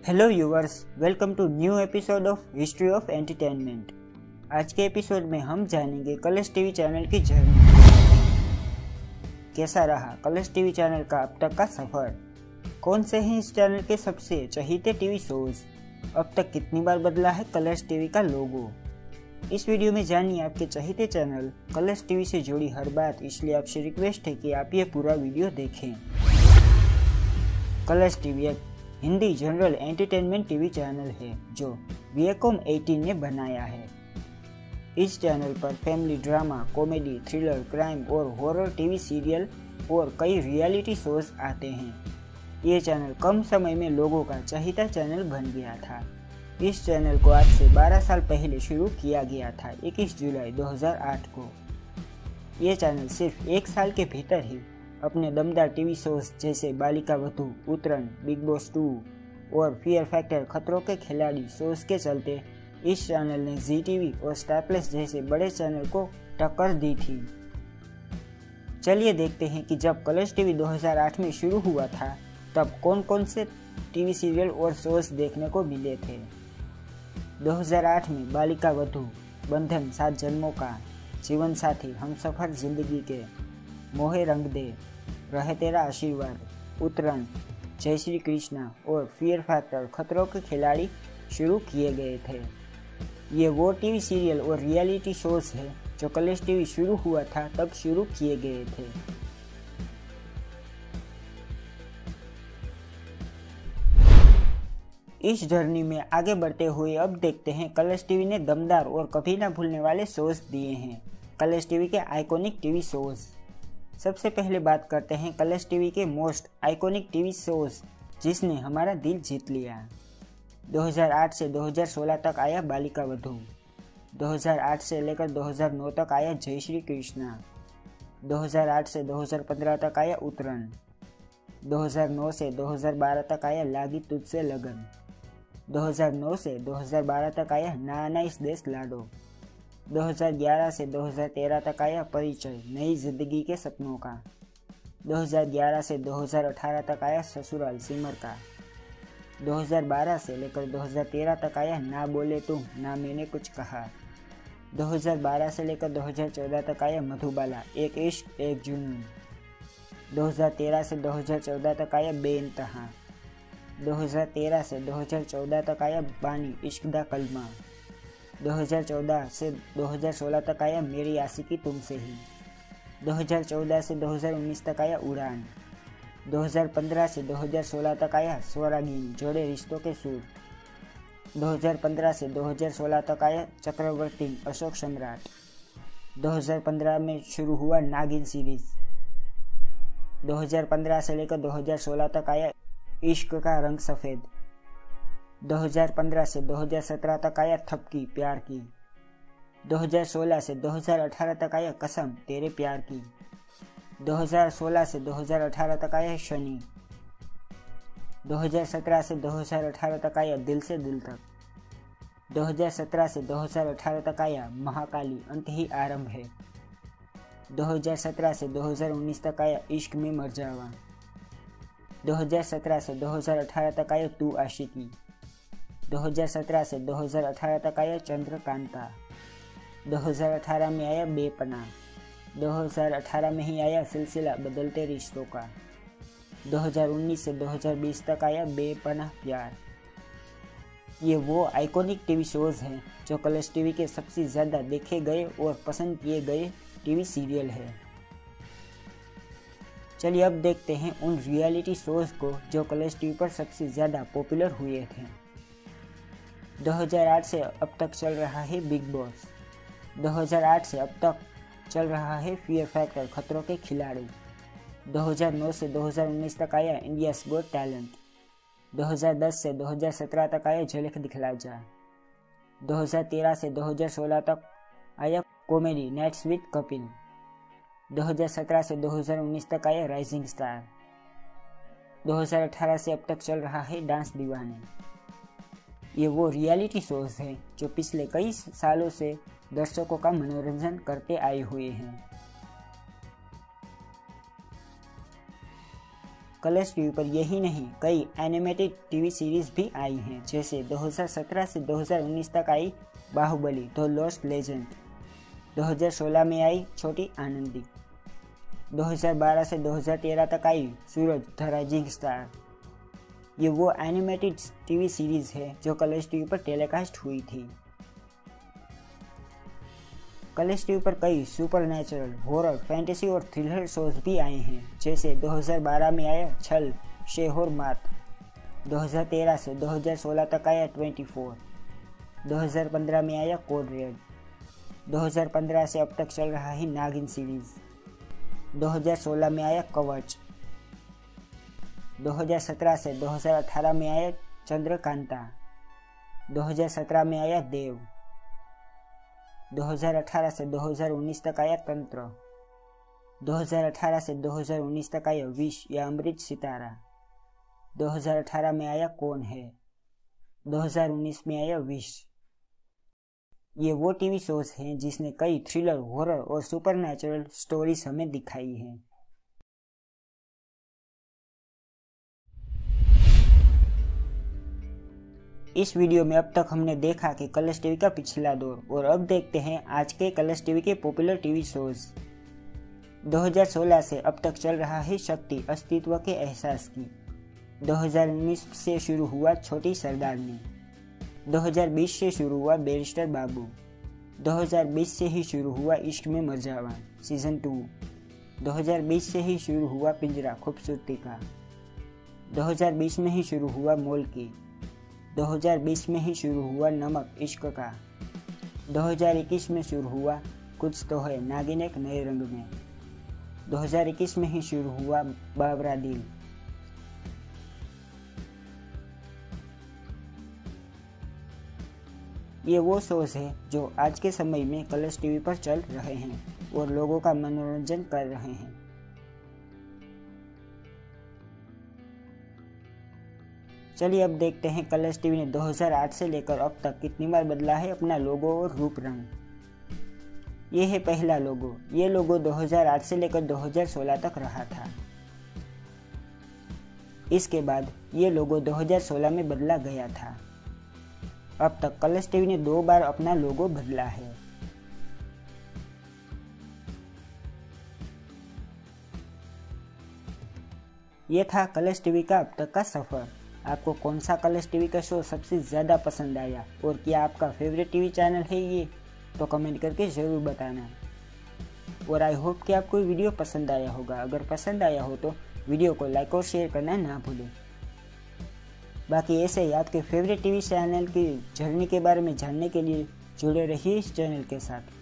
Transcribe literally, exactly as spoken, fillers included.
Hello viewers, welcome to new episode of history of entertainment. आज के episode में हम जानेंगे कलर्स टीवी चैनल की जर्नी। कैसा रहा कलर्स टीवी चैनल का अब तक का सफर? कौन से हैं इस चैनल के सबसे चहीते टीवी शोज? अब तक कितनी बार बदला है कलर्स टीवी का लोगो? इस वीडियो में जानिए आपके चहीते चैनल कलर्स टीवी से जुड़ी हर बात, इसलिए आपसे रिक्वेस्ट है कि आप ये पूरा वीडियो देखें। कलर्स टीवी एक Hindi general entertainment TV channel है जो वियाकॉम अठारह ने बनाया है। इस चैनल पर family drama, comedy, thriller, crime और हॉरर टीवी सीरियल और कई रियलिटी शोज आते हैं। ये चैनल कम समय में लोगों का चहीता चैनल बन गया था। इस चैनल को आज से बारह साल पहले शुरू किया गया था, इक्कीस जुलाई दो हज़ार आठ को। ये चैनल सिर्फ एक साल के भीतर ही अपने दमदार टीवी शोज जैसे Balika Vadhu, Uttaran, Bigg Boss two और Fear Factor Khatron Ke Khiladi shows के चलते इस चैनल ने जी टीवी और स्टार प्लस जैसे बड़े चैनल को टक्कर दी थी। चलिए देखते हैं कि जब कलर्स टीवी दो हज़ार आठ में शुरू हुआ था तब कौन कौन से टीवी सीरियल और शोज देखने को मिले थे। दो हज़ार आठ में बालिका वधू, बंधन सात जन्मों का, जीवन साथी, हमसफर जिंदगी के, मोहे रंग दे, रहे तेरा आशीर्वाद, उतरन, जय श्री कृष्णा और फियर फैक्टर खतरों के खिलाड़ी शुरू किए गए थे। ये वो टीवी सीरियल और रियलिटी शोज है जो कलर्स टीवी शुरू हुआ था तब शुरू किए गए थे। इस जर्नी में आगे बढ़ते हुए अब देखते हैं कलर्स टीवी ने दमदार और कभी ना भूलने वाले शोज दिए हैं। कलर्स टीवी के आइकॉनिक टीवी शोज। सबसे पहले बात करते हैं कलर्स टीवी के मोस्ट आइकॉनिक टीवी शोज जिसने हमारा दिल जीत लिया। दो हज़ार आठ से दो हज़ार सोलह तक आया बालिका वधू। दो हज़ार आठ से लेकर दो हज़ार नौ तक आया जय श्री कृष्णा। दो हज़ार आठ से दो हज़ार पंद्रह तक आया उतरन। दो हज़ार नौ से दो हज़ार बारह तक आया लागी तुझसे लगन। दो हज़ार नौ से दो हज़ार बारह तक आया नाना इस देश लाडो। दो हज़ार ग्यारह से दो हज़ार तेरह तक आया परिचय, नई जिंदगी के सपनों का। दो हज़ार ग्यारह से दो हज़ार अठारह तक आया ससुराल सिमर का। दो हज़ार बारह से लेकर दो हज़ार तेरह तक आया ना बोले तुम ना मैंने कुछ कहा। दो हज़ार बारह से लेकर दो हज़ार चौदह तक आया मधुबाला, एक इश्क एक जुनून। दो हज़ार तेरह से दो हज़ार चौदह तक आया बेइंतहा। दो हज़ार तेरह से दो हज़ार चौदह तक आया बानी, इश्क दा कलमा। दो हज़ार चौदह से दो हज़ार सोलह तक आया मेरी आशिकी तुमसे ही। दो हज़ार चौदह से दो हज़ार उन्नीस तक आया उड़ान। दो हज़ार पंद्रह से दो हज़ार सोलह तक आया स्वरागिनी, जोड़े रिश्तों के सूर। दो हज़ार पंद्रह से दो हज़ार सोलह तक आया चक्रवर्ती, अशोक सम्राट। दो हज़ार पंद्रह में शुरू हुआ नागिन सीरीज। दो हज़ार पंद्रह से लेकर दो हज़ार सोलह तक आया इश्क का रंग सफ़ेद। दो हज़ार पंद्रह से दो हज़ार सत्रह तक आया थपकी प्यार की। दो हज़ार सोलह से दो हज़ार अठारह तक आया कसम तेरे प्यार की। दो हज़ार सोलह से दो हज़ार अठारह तक आया शनि। दो हज़ार सत्रह से दो हज़ार अठारह तक आया दिल से दिल तक। दो हज़ार सत्रह से दो हज़ार अठारह तक आया महाकाली, अंत ही आरंभ है। दो हज़ार सत्रह से दो हज़ार उन्नीस तक आया इश्क में मर जावा। दो हज़ार सत्रह से दो हज़ार अठारह तक आया तू आशिकी। दो हज़ार सत्रह से दो हज़ार अठारह तक आया चंद्रकांता। दो हज़ार अठारह में आया बेपना। दो हज़ार अठारह में ही आया सिलसिला बदलते रिश्तों का। दो हज़ार उन्नीस से दो हज़ार बीस तक आया बेपनाह प्यार। ये वो आइकॉनिक टीवी शोज हैं जो कलर्स टीवी के सबसे ज़्यादा देखे गए और पसंद किए गए टीवी सीरियल है। चलिए अब देखते हैं उन रियलिटी शोज को जो कलर्स टीवी पर सबसे ज़्यादा पॉपुलर हुए थे। दो हज़ार आठ से अब तक चल रहा है बिग बॉस। दो हज़ार आठ से अब तक चल रहा है फियर फैक्टर खतरों के खिलाड़ी। दो हज़ार नौ से दो हज़ार उन्नीस तक आया इंडियाज़ गॉट टैलेंट। दो हज़ार दस से दो हज़ार सत्रह तक आया झलक दिखला जा। दो हज़ार तेरह से दो हज़ार सोलह तक आया कॉमेडी नाइट्स विद कपिल। दो हज़ार सत्रह से दो हज़ार उन्नीस तक आया राइजिंग स्टार। दो हज़ार अठारह से अब तक चल रहा है डांस दीवाने। ये वो रियलिटी शोज हैं जो पिछले कई सालों से दर्शकों का मनोरंजन करते आए हुए हैं। कलर्स टीवी पर यही नहीं कई एनिमेटेड टीवी सीरीज भी आई हैं, जैसे दो हज़ार सत्रह से दो हज़ार उन्नीस तक आई बाहुबली द लॉस्ट लेजेंड, दो हज़ार सोलह में आई छोटी आनंदी, दो हज़ार बारह से दो हज़ार तेरह तक आई सूरज द राइजिंग स्टार। ये वो एनिमेटेड टीवी सीरीज है जो कलर्स टीवी पर टेलीकास्ट हुई थी। कलर्स टीवी पर कई सुपरनैचुरल, हॉरर, फैंटेसी और थ्रिलर शोज भी आए हैं, जैसे दो हज़ार बारह में आया छल शेहोर मात, दो हज़ार तेरह से दो हज़ार सोलह तक आया चौबीस, दो हज़ार पंद्रह में आया कोड रेड, दो हज़ार पंद्रह से अब तक चल रहा है नागिन सीरीज, दो हज़ार सोलह में आया कवच, दो हज़ार सत्रह से दो हज़ार अठारह में आया चंद्रकांता, दो हज़ार सत्रह में आया देव, दो हज़ार अठारह से दो हज़ार उन्नीस तक आया तंत्र, दो हज़ार अठारह से दो हज़ार उन्नीस तक आया विश या अमृत सितारा, दो हज़ार अठारह में आया कौन है, दो हज़ार उन्नीस में आया विश। ये वो टीवी शोज हैं जिसने कई थ्रिलर, हॉरर और सुपरनैचुरल स्टोरीज हमें दिखाई हैं। इस वीडियो में अब तक हमने देखा कि कलर्स टीवी का पिछला दौर, और अब देखते हैं आज के कलर्स टीवी के पॉपुलर टीवी शोज। दो हज़ार सोलह से अब तक चल रहा है शक्ति अस्तित्व के एहसास की, दो हज़ार उन्नीस से शुरू हुआ छोटी सरदारनी, दो हज़ार बीस से शुरू हुआ बैरिस्टर बाबू, दो हज़ार बीस से ही शुरू हुआ इश्क में मर जावा सीजन टू, दो हज़ार बीस से ही शुरू हुआ पिंजरा खूबसूरती का, दो हज़ार बीस में ही शुरू हुआ मोल की, दो हज़ार बीस में ही शुरू हुआ नमक इश्क का, दो हज़ार इक्कीस में शुरू हुआ कुछ तो है नागिन एक नए रंग में, दो हज़ार इक्कीस में ही शुरू हुआ बाबरा दिल। ये वो शोज है जो आज के समय में कलर्स टीवी पर चल रहे हैं और लोगों का मनोरंजन कर रहे हैं। चलिए अब देखते हैं कलर्स टीवी ने दो हज़ार आठ से लेकर अब तक कितनी बार बदला है अपना लोगो और रूप रंग। ये है पहला लोगो। ये लोगो दो हज़ार आठ से लेकर दो हज़ार सोलह तक रहा था। इसके बाद ये लोगो दो हज़ार सोलह में बदला गया था। अब तक कलर्स टीवी ने दो बार अपना लोगो बदला है। ये था कलर्स टीवी का अब तक का सफर। आपको कौन सा कलर्स टीवी का शो सबसे ज़्यादा पसंद आया और क्या आपका फेवरेट टीवी चैनल है ये, तो कमेंट करके ज़रूर बताना। और आई होप कि आपको वीडियो पसंद आया होगा। अगर पसंद आया हो तो वीडियो को लाइक और शेयर करना ना भूलें। बाकी ऐसे ही आपके फेवरेट टीवी चैनल की जर्नी के बारे में जानने के लिए जुड़े रहिए इस चैनल के साथ।